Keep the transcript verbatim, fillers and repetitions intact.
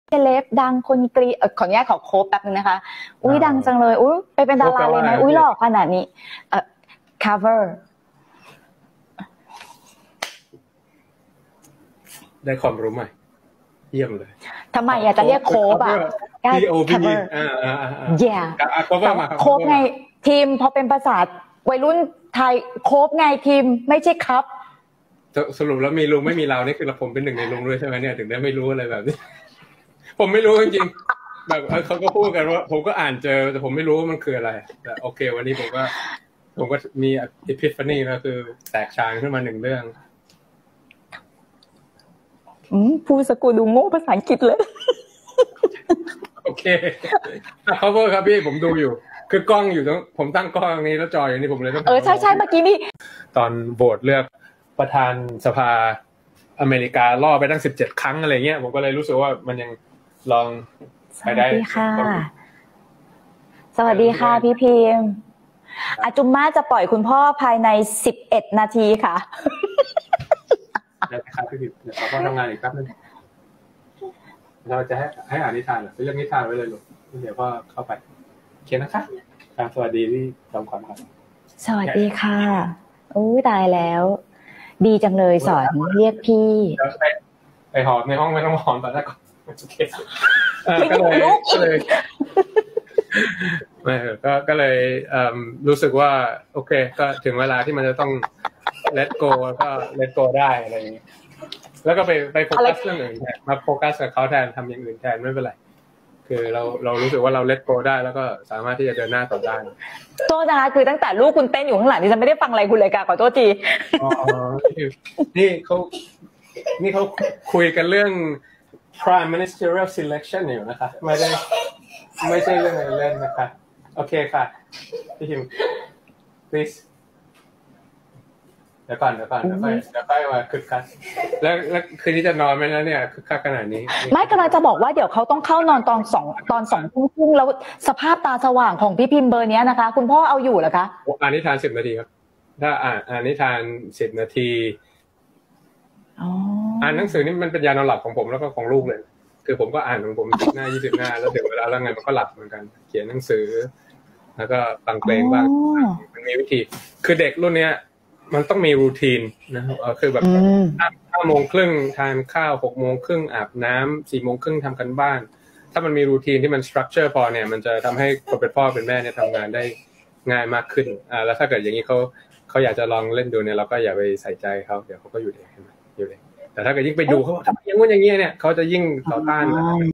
เซเลบดังคนกรีเออขออนุญาตขอโคฟแป๊บนึงนะคะอุ้ยดังจังเลยอุ้ยไปเป็นดาราเลยไหมอุ้ยหล่อขนาดนี้เอ่อ cover ได้ความรู้ใหม่เยี่ยมเลยทำไมอยากจะเรียกโคฟอ่ะ P O V อ่าอ่าอ่า yeah โคฟไงไงทีมพอเป็นภาษาวัยรุ่นไทยโคฟไงทีมไม่ใช่ครับสรุปแล้วมีลุงไม่มีเรานี่คือเราผมเป็นหนึ่งในลุงด้วยใช่ไหมเนี่ยถึงได้ไม่รู้อะไรแบบนี้ผมไม่รู้จริงๆแบบเขาก็พูดกันว่าผมก็อ่านเจอแต่ผมไม่รู้ว่ามันคืออะไรแต่โอเควันนี้ผมก็ผมก็มีอิพิฟานีก็คือแตกฉานขึ้นมาหนึ่งเรื่องอืมพูดสกูดูโง่ภาษาอังกฤษเลยโอเคเขาพูดครับพี่ผมดูอยู่คือกล้องอยู่ตรงผมตั้งกล้องนี้แล้วจออย่างนี้ผมเลยต้องเออใช่ใช่เมื่อกี้นี่ตอนโหวตเลือกประธานสภาอเมริกาล่อไปตั้งสิบเจ็ดครั้งอะไรเงี้ยผมก็เลยรู้สึกว่ามันยังลองไปได้สวัสดีค่ะสวัสดีค่ะพี่พิมพ์อาจุมมาจะปล่อยคุณพ่อภายในสิบเอ็ดนาทีค่ะได้ครับพี่พิมพ์เดี๋ยวพ่อทำงานอีกแป๊บนึงเราจะให้ให้อ่านนิทานหรอเรื่องนิทานไว้เลยลูกเดี๋ยวพ่อเข้าไปโอเคนะคะครับสวัสดีพี่จอมขวัญครับสวัสดีค่ะโอ้ตายแล้วดีจังเลยสอนเรียกพี่ไปไปหอมในห้องไม่ต้องหอมตอนแรกก่อนโอเคก็เลยก็เลยไม่ก็ก็เลยรู้สึกว่าโอเคก็ถึงเวลาที่มันจะต้อง let go ก็ let go ได้อะไรอย่างเงี้ยแล้วก็ไปไปโฟกัสเรื่องอื่นแทนมาโฟกัสกับเขาแทนทำอย่างอื่นแทนไม่เป็นไรคือเราเรารู้สึกว่าเรา let go ได้แล้วก็สามารถที่จะเดินหน้าต่อได้โทษนะคะคือตั้งแต่ลูกคุณเต้นอยู่ข้างหลังดิฉันไม่ได้ฟังอะไรคุณเลยค่ะขอโทษทีอ๋อนี่เขานี่เขาคุยกันเรื่อง prime ministerial selection อยู่นะคะไม่ได้ไม่ใช่เรื่องอะไรเล่นนะคะโอเคค่ะพี่พิม please เดี๋ยวก่อนเดี๋ยวก่อนเดี๋ยวค่อยเดี๋ยวค่อยมาคึกคักแล้วแล้วคืนนี้จะนอนไหมแล้วเนี่ยคึกคักขนาดนี้ไม่กำลังจะบอกว่าเดี๋ยวเขาต้องเข้านอนตอนสองตอนสองทุ่มครึ่งแล้วสภาพตาสว่างของพี่พิมพ์เบอร์นี้นะคะคุณพ่อเอาอยู่เหรอคะอ่านนิทานสิบนาทีครับถ้าอ่านอ่านนิทานสิบนาทีอ่านหนังสือนี่มันเป็นยานอนหลับของผมแล้วก็ของลูกเลยคือผมก็อ่านของผมสิบหน้ายี่สิบหน้าแล้วถึงเวลาแล้วไงมันก็หลับเหมือนกันเขียนหนังสือแล้วก็ฟังเพลงบ้างมันมีวิธีคือเด็กรุ่นเนี้ยมันต้องมีรูทีนนะครับคือแบบห้าโมงครึ่งทานข้าวหกโมงครึ่งอาบน้ำสี่โมงครึ่งทำกันบ้านถ้ามันมีรูทีนที่มันสตรัคเจอร์พอเนี่ยมันจะทำให้คนเป็นพ่อเป็นแม่เนี่ยทำงานได้ง่ายมากขึ้นอ่าแล้วถ้าเกิดอย่างนี้เขาเขาอยากจะลองเล่นดูเนี่ยเราก็อย่าไปใส่ใจเขาเดี๋ยวเขาก็อยู่เองอยู่เองแต่ถ้าเกิดยิ่งไปดูเขาทำอย่างงู้นอย่างนี้เนี่ยเขาจะยิ่งต่อต้าน